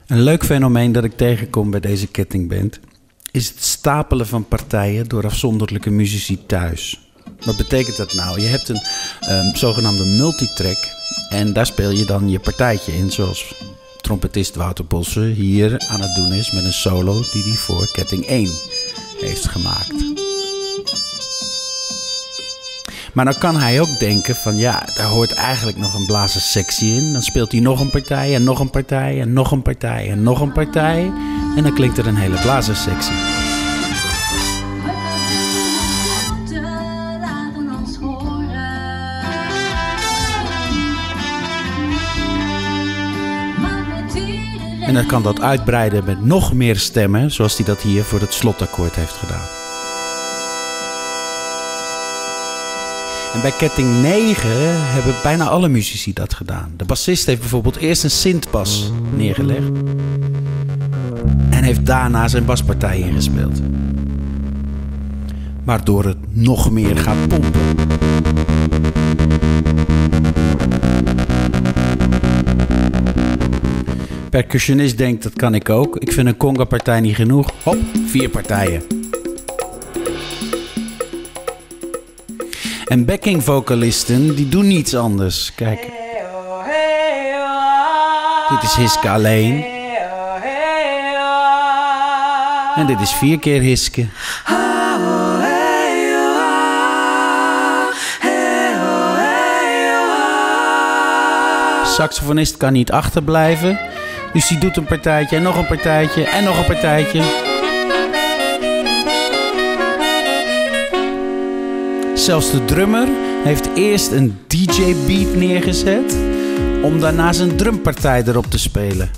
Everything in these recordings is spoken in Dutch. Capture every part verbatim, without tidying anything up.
Een leuk fenomeen dat ik tegenkom bij deze kettingband is het stapelen van partijen door afzonderlijke muzici thuis. Wat betekent dat nou? Je hebt een um, zogenaamde multitrack en daar speel je dan je partijtje in, zoals trompetist Wouter Bosse hier aan het doen is met een solo die hij voor ketting één heeft gemaakt. Maar dan kan hij ook denken van ja, daar hoort eigenlijk nog een blazerssectie in. Dan speelt hij nog een partij en nog een partij en nog een partij en nog een partij. En dan klinkt er een hele blazerssectie. En dan kan dat uitbreiden met nog meer stemmen, zoals hij dat hier voor het slotakkoord heeft gedaan. En bij ketting negen hebben bijna alle muzici dat gedaan. De bassist heeft bijvoorbeeld eerst een synthbas neergelegd en heeft daarna zijn baspartij ingespeeld. Waardoor het nog meer gaat pompen. Percussionist denkt, dat kan ik ook. Ik vind een conga-partij niet genoeg. Hop, vier partijen. En backing-vocalisten, die doen niets anders. Kijk. Dit is Hiske alleen. En dit is vier keer Hiske. Saxofonist kan niet achterblijven. Dus die doet een partijtje en nog een partijtje en nog een partijtje. Zelfs de drummer heeft eerst een D J-beat neergezet om daarna zijn drumpartij erop te spelen.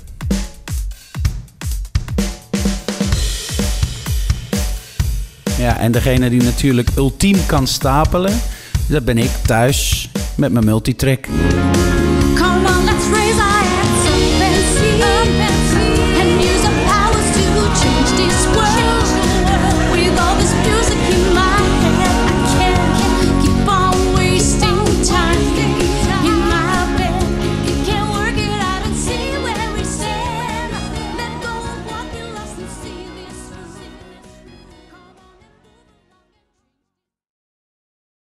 Ja, en degene die natuurlijk ultiem kan stapelen, dat ben ik thuis met mijn multitrack. And use our powers to change this world.